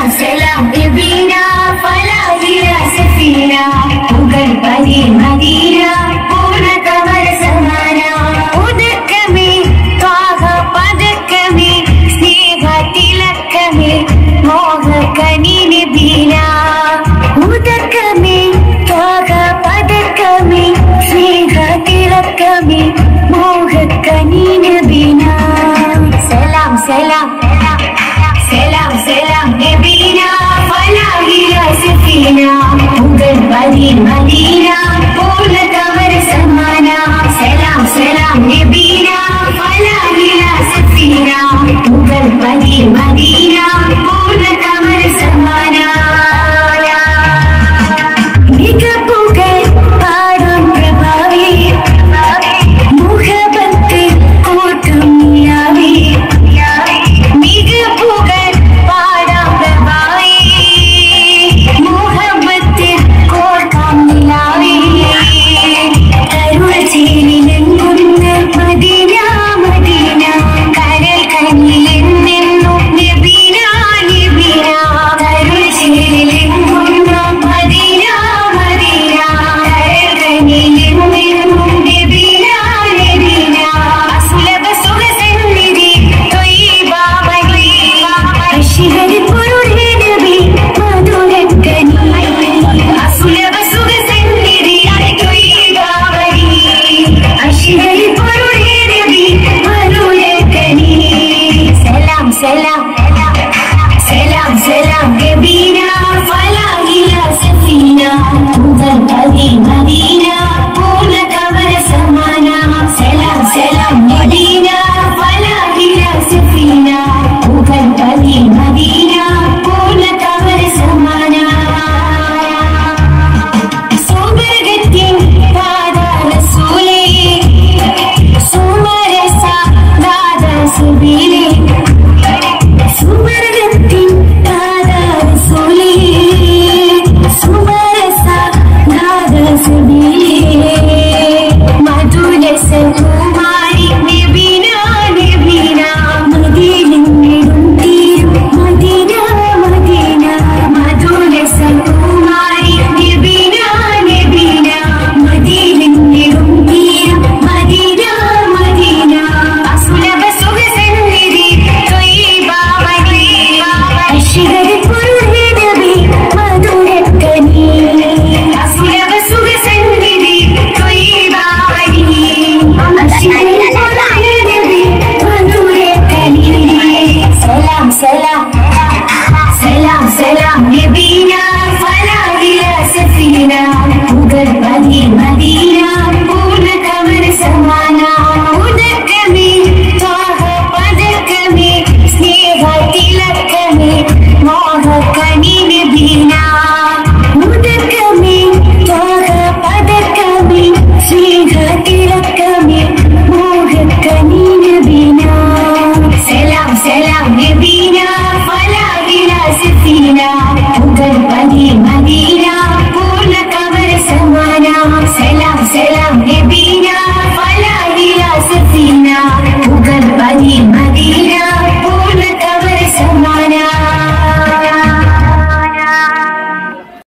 سلام نبينا فلا إلى سفينة وقل بدي مدينة പൂർണ്ണ കമല സമാന ഉദക്കമേ ത്വാഹ പദക്കമേ സ്നേഹ തിലക്കമേ മോഹ കനി നബീന ഉദക്കമേ ത്വാഹ പദക്കമേ സ്നേഹ തിലക്കമേ മോഹ കനി നബീന സലാം സലാം സലാം സലാം നബീന ഫലാ ഇലാ സഫീന ഉഗൽ ബദി മദീന പൂർണ്ണ കമല സമാന സലാം സലാം നബീന ഫലാ ഇലാ സഫീന ഉഗൽ ബദി മദീന പൂർണ്ണ കമല സമാന മികപ്പുകൾ പാടും പ്രഭാവേ മുഹബത്ത് കൂട്ടും നിലാവേ മികപ്പുകൾ പാടാം പ്രഭാവേ മുഹബത്ത് കോർക്കാം നിലാവേ കരുൾ ചേരിലെങ്കുന്ന മദീന മദീന കരൽ കനിലെന്നെന്നും നബീന നബീന കരുൾ ചേരിലെങ്കുന്ന മദീന മദീന കരൽ കനിലെന്നെന്നും നബീന നബീന അസുലഭ സുഖസന്നിധി ത്വയ്യിബ മദീന അശ്ഹരി പൊരുളേ നബി മധുരക്കനി അസുലഭ സുഖസന്നിധി ത്വയ്യിബ മദീന അശ്ഹരി പൊരുളേ നബി മധുരക്കനി സലാം സലാം സലാം സലാം